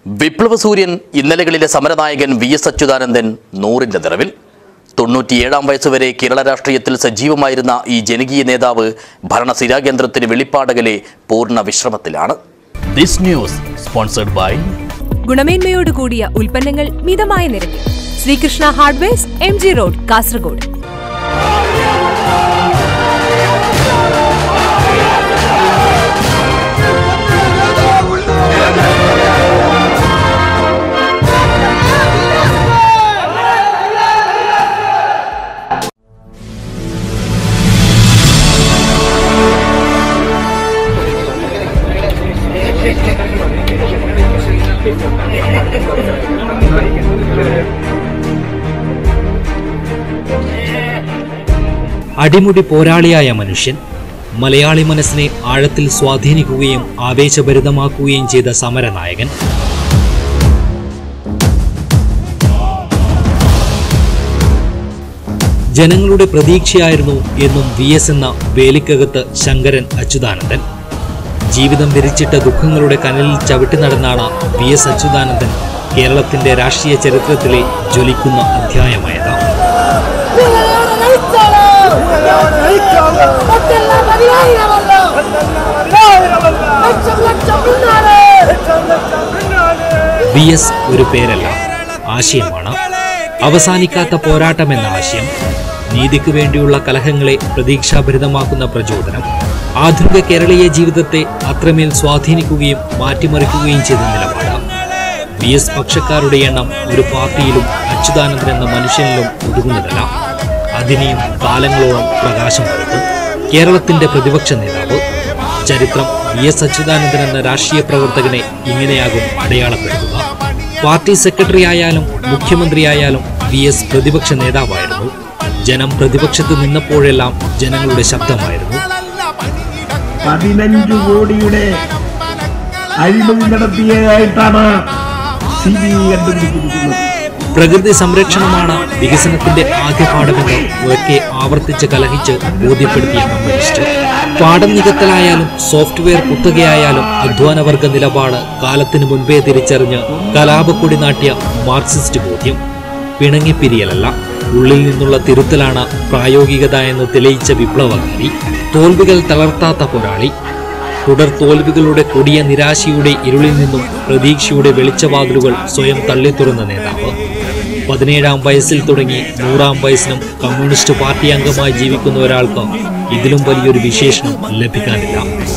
വിപ്ലവ സൂര്യൻ ഇന്നലകളിലെ സമരനായകൻ വി.എസ്. അച്യുതാനന്ദൻ 100ന്റെ നിറവിൽ. 97-ാം വയസ്സുവരെ കേരള രാഷ്ട്രീയത്തിൽ സജീവമായിരുന്ന ഈ ജനകീയ നേതാവ് ഭരണസ്ഥിരാകേന്ദ്രത്തിന് വെളിപ്പാടകലെ പൂർണ്ണ വിശ്രമത്തിലാണ്. ദിസ് ന്യൂസ് സ്പോൺസർഡ് ബൈ ഗുണമേന്മയോട് കൂടിയ ഉൽപ്പന്നങ്ങൾ മിതമായ നിരക്കിൽ Sreekrishna hardwares, MG road, Kasaragod. അടിമുടി പോരാളിയായ മനുഷ്യൻ, മലയാളി മനസ്സിനെ ആഴത്തിൽ സ്വാധീനിക്കുകയും ആവേശഭരിതമാക്കുകയും ചെയ്ത സമരനായകൻ. ജനങ്ങളുടെ പ്രതീക്ഷയായിരുന്നു എന്നും വി.എസ്. എന്ന വേലിക്കകത്ത് ശങ്കരൻ അച്യുതാനന്ദൻ. ജീവിതം വിരിച്ചിട്ട ദുഃഖങ്ങളുടെ കനലിൽ ചവിട്ടി നടന്നാണ് വി.എസ്. അച്യുതാനന്ദൻ കേരളത്തിന്റെ രാഷ്ട്രീയ ചരിത്രത്തിലെ ജ്വലിക്കുന്ന അധ്യായമായത്. വി.എസ്. ഒരു പേരല്ല, ആശയമാണ്. അവസാനിക്കാത്ത പോരാട്ടം എന്ന ആശയം, നീതിക്ക് വേണ്ടിയുള്ള കലഹങ്ങളെ പ്രതീക്ഷാഭരിതമാക്കുന്ന പ്രചോദനം, ആധുനിക കേരളീയ ജീവിതത്തെ അത്രമേൽ സ്വാധീനിക്കുകയും മാറ്റിമറിക്കുകയും ചെയ്ത നിലപാട്. വി.എസ്. പക്ഷക്കാരുടെ എണ്ണം ഒരു പാർട്ടിയിലും അച്യുതാനന്ദൻ എന്ന മനുഷ്യനിലും ഒതുങ്ങുന്നതല്ല. അതിനെയും കാലങ്ങളോളം പ്രകാശം പരത്തും. കേരളത്തിന്റെ പ്രതിപക്ഷ നേതാവ്. ചരിത്രം വി.എസ്. അച്യുതാനന്ദൻ എന്ന രാഷ്ട്രീയ പ്രവർത്തകനെ ഇങ്ങനെയാകും അടയാളപ്പെടുത്തുക. പാർട്ടി സെക്രട്ടറി ആയാലും മുഖ്യമന്ത്രിയായാലും വി.എസ്. പ്രതിപക്ഷ നേതാവായിരുന്നു. ജനം പ്രതിപക്ഷത്ത് നിന്നപ്പോഴെല്ലാം ജനങ്ങളുടെ ശബ്ദമായിരുന്നു. 15 കോടിയുടെ അഴിമതി നടത്തിയതായിട്ടാണ് CBI കണ്ടുപിടിച്ചിരിക്കുന്നത്. പ്രകൃതി സംരക്ഷണമാണ് വികസനത്തിന്റെ ആദ്യ പാഠമെന്ന് ഉറക്കെ ആവർത്തിച്ച് കലഹിച്ച് ബോധ്യപ്പെടുത്തിയ കമ്മ്യൂണിസ്റ്റ്. പാഠം നികത്തലായാലും സോഫ്റ്റ്വെയർ കുത്തകയായാലും അധ്വാനവർഗ നിലപാട് കാലത്തിനു മുൻപേ തിരിച്ചറിഞ്ഞ് കലാപക്കൊടി നാട്ടിയ മാർക്സിസ്റ്റ് ബോധ്യം. പിണങ്ങിപ്പിരിയലല്ല, ഉള്ളിൽ നിന്നുള്ള തിരുത്തലാണ് പ്രായോഗികത എന്ന് തെളിയിച്ച വിപ്ലവകാരി. തോൽവികൾ തളർത്താത്ത പോരാളി. തുടർ തോൽവികളുടെ കൊടിയ നിരാശയുടെ ഇരുളിൽ നിന്നും പ്രതീക്ഷയുടെ വെളിച്ചവാതിലുകൾ സ്വയം തള്ളിത്തുറന്ന നേതാവ്. 17-ാം വയസ്സിൽ തുടങ്ങി 100-ാം വയസ്സിനും കമ്മ്യൂണിസ്റ്റ് പാർട്ടി അംഗമായി ജീവിക്കുന്ന ഒരാൾക്ക് ഇതിലും വലിയൊരു വിശേഷണം ലഭിക്കാനില്ല.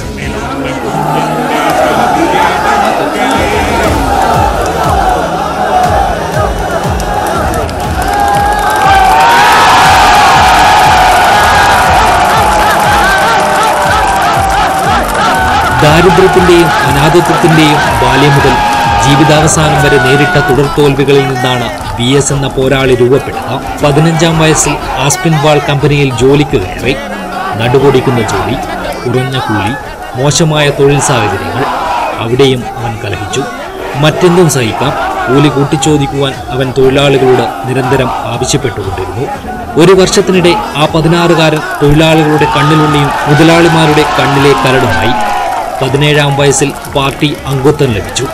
ദാരിദ്ര്യത്തിന്റെയും അനാഥത്വത്തിന്റെയും ബാല്യം മുതൽ ജീവിതാവസാനം വരെ നേരിട്ട തുടർ തോൽവികളിൽ നിന്നാണ് വി.എസ്. എന്ന പോരാളി രൂപപ്പെടുക. 15-ാം വയസ്സിൽ ആസ്പിൻ വാൾ കമ്പനിയിൽ ജോലിക്ക് കയറി. നടുപൊടിക്കുന്ന ജോലി, കുറഞ്ഞ കൂലി, മോശമായ തൊഴിൽ സാഹചര്യങ്ങൾ. അവിടെയും അവൻ കലഹിച്ചു. മറ്റെന്തും സഹിക്കാം, കൂലി കൂട്ടിച്ചോദിക്കുവാൻ അവൻ തൊഴിലാളികളോട് നിരന്തരം ആവശ്യപ്പെട്ടുകൊണ്ടിരുന്നു. ഒരു വർഷത്തിനിടെ ആ 16-കാരൻ തൊഴിലാളികളുടെ കണ്ണിലുള്ളിയും മുതലാളിമാരുടെ കണ്ണിലെ കരടുമായി. 17-ാം വയസ്സിൽ പാർട്ടി അംഗത്വം ലഭിച്ചു.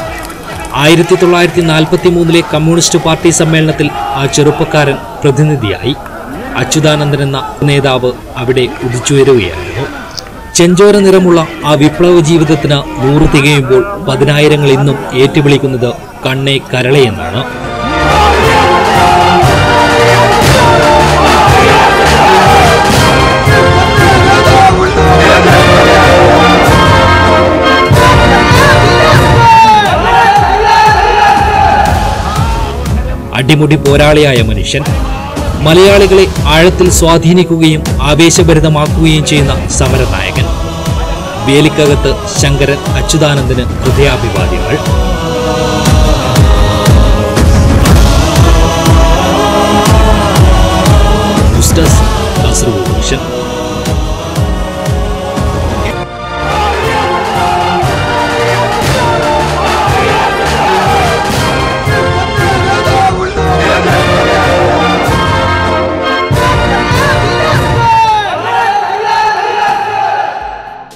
1943-ലെ കമ്മ്യൂണിസ്റ്റ് പാർട്ടി സമ്മേളനത്തിൽ ആ ചെറുപ്പക്കാരൻ പ്രതിനിധിയായി. അച്യുതാനന്ദൻ എന്ന നേതാവ് അവിടെ ഉദിച്ചുയരുകയായിരുന്നു. ചെഞ്ചോര നിറമുള്ള ആ വിപ്ലവ ജീവിതത്തിന് 100 തികയുമ്പോൾ 10,000 ഇന്നും ഏറ്റുവിളിക്കുന്നത് കണ്ണേ കരളെ എന്നാണ്. അടിമുടി പോരാളിയായ മനുഷ്യൻ, മലയാളികളെ ആഴത്തിൽ സ്വാധീനിക്കുകയും ആവേശഭരിതമാക്കുകയും ചെയ്യുന്ന സമരനായകൻ. വേലിക്കകത്ത് ശങ്കരൻ അച്യുതാനന്ദന് ഹൃദയാഭിവാദ്യങ്ങൾ.